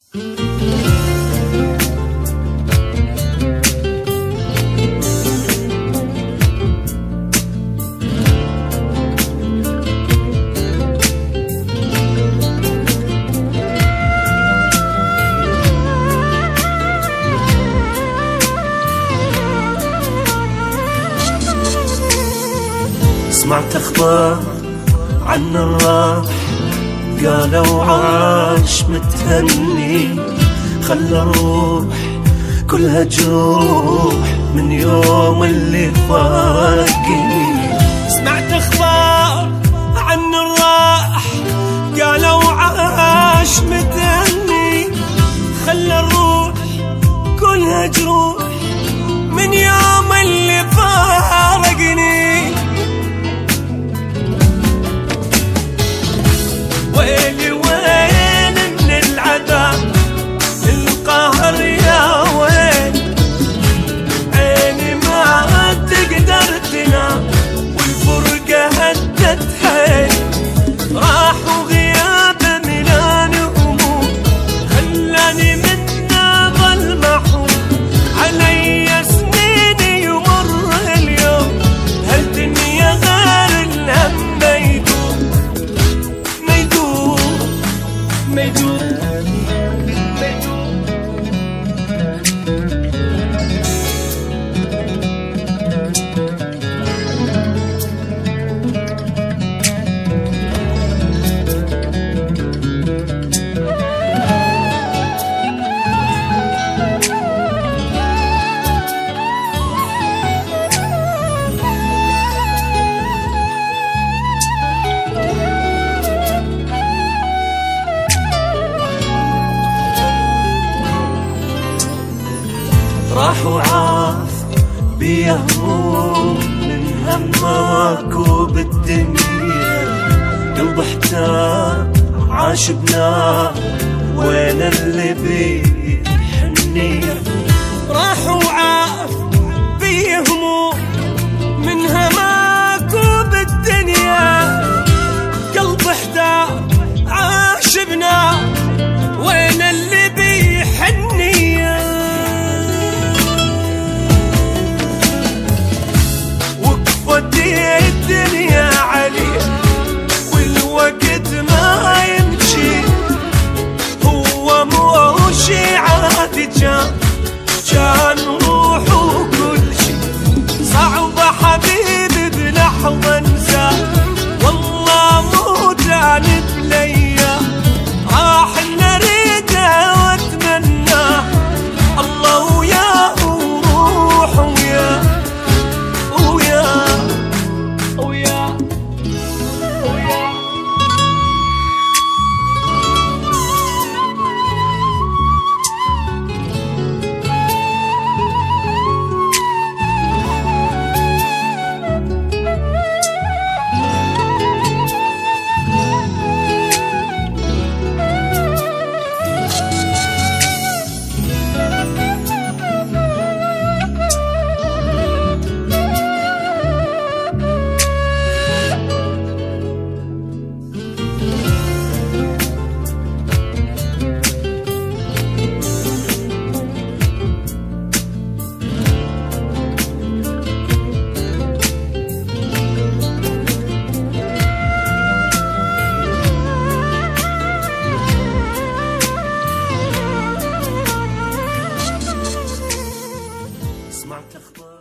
سمعت اخبار عن الراح، قالوا عاش متهني، خلى الروح كلها جروح من يوم اللي فارقني. سمعت اخبار عن الراح، قالوا عاش متهني، خلى الروح كلها جروح من يوم اللي فارقني. ويلي وين من العذاب القهر يا ويل، عيني ما تقدر تنام والفرقة هدت حيل. راح وغيابه ملان هموم، خلاني منه ظل محروم. علي سنين يمر اليوم، هالدنيا غير الهم راح وعاف بيه هموم من همك بالدنيا. قلب احتار عاش بنار، وين اللي بيه حنية. راح وعاف بيه هموم من همك بالدنيا. قلب احتار عاش بنار، وين اللي بيه حنية. الدنيا عليه والوقت ما يمشي، هو مو شي عادي، كان روح وكل شي. صعب حبيبي بلحظة انساه، والله مو جانب ليا. راح نريده واتمناه، الله وياه وروح وياه وياه. سمعت اخبار